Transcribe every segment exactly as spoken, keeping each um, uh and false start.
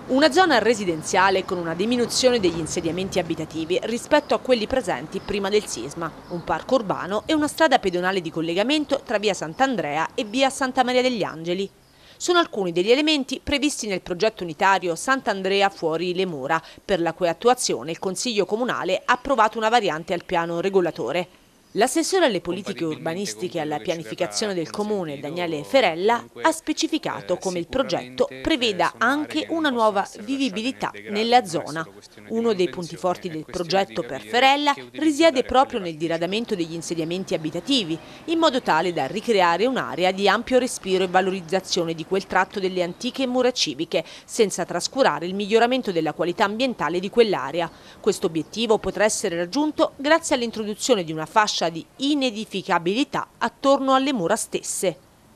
Una zona residenziale con una diminuzione degli insediamenti abitativi rispetto a quelli presenti prima del sisma, un parco urbano e una strada pedonale di collegamento tra via Sant'Andrea e via Santa Maria degli Angeli. Sono alcuni degli elementi previsti nel progetto unitario Sant'Andrea fuori le mura, per la cui attuazione il Consiglio Comunale ha approvato una variante al piano regolatore. L'assessore alle politiche urbanistiche e alla pianificazione del Comune, Daniele Ferella, ha specificato come il progetto preveda anche una nuova vivibilità nella zona. Uno dei punti forti del progetto per Ferella risiede proprio nel diradamento degli insediamenti abitativi, in modo tale da ricreare un'area di ampio respiro e valorizzazione di quel tratto delle antiche mura civiche, senza trascurare il miglioramento della qualità ambientale di quell'area. Questo obiettivo potrà essere raggiunto grazie all'introduzione di una fascia di inedificabilità attorno alle mura stesse.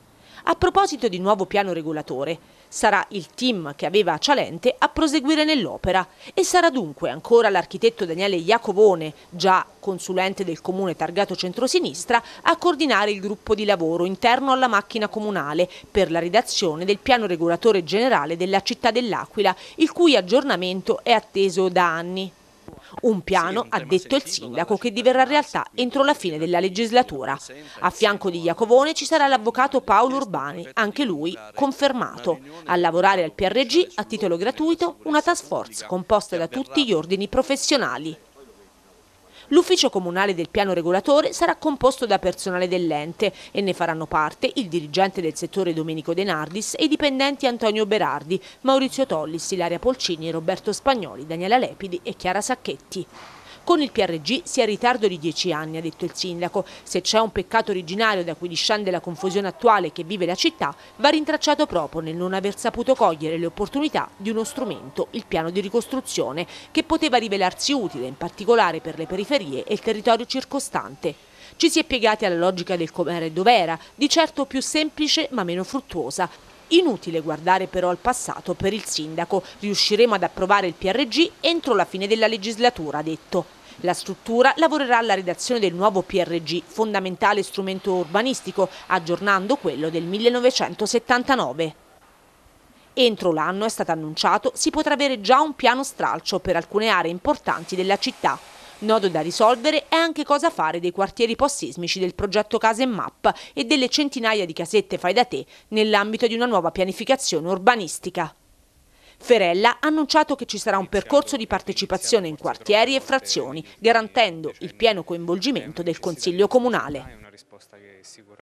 A proposito di nuovo piano regolatore, sarà il team che aveva Cialente a proseguire nell'opera e sarà dunque ancora l'architetto Daniele Iacovone, già consulente del Comune targato centrosinistra, a coordinare il gruppo di lavoro interno alla macchina comunale per la redazione del piano regolatore generale della città dell'Aquila, il cui aggiornamento è atteso da anni. Un piano, ha detto il sindaco, che diverrà realtà entro la fine della legislatura. A fianco di Iacovone ci sarà l'avvocato Paolo Urbani, anche lui confermato. A lavorare al P R G a titolo gratuito una task force composta da tutti gli ordini professionali. L'ufficio comunale del piano regolatore sarà composto da personale dell'ente e ne faranno parte il dirigente del settore Domenico De Nardis e i dipendenti Antonio Berardi, Maurizio Tollis, Ilaria Polcini, Roberto Spagnoli, Daniela Lepidi e Chiara Sacchetti. Con il P R G si è in ritardo di dieci anni, ha detto il sindaco. Se c'è un peccato originario da cui discende la confusione attuale che vive la città, va rintracciato proprio nel non aver saputo cogliere le opportunità di uno strumento, il piano di ricostruzione, che poteva rivelarsi utile in particolare per le periferie e il territorio circostante. Ci si è piegati alla logica del com'era e dov'era, di certo più semplice ma meno fruttuosa. Inutile guardare però al passato per il sindaco. Riusciremo ad approvare il P R G entro la fine della legislatura, ha detto. La struttura lavorerà alla redazione del nuovo P R G, fondamentale strumento urbanistico, aggiornando quello del millenovecentosettantanove. Entro l'anno, è stato annunciato, si potrà avere già un piano stralcio per alcune aree importanti della città. Nodo da risolvere è anche cosa fare dei quartieri post-sismici del progetto Case Map e delle centinaia di casette fai da te nell'ambito di una nuova pianificazione urbanistica. Ferella ha annunciato che ci sarà un percorso di partecipazione in quartieri e frazioni, garantendo il pieno coinvolgimento del Consiglio Comunale.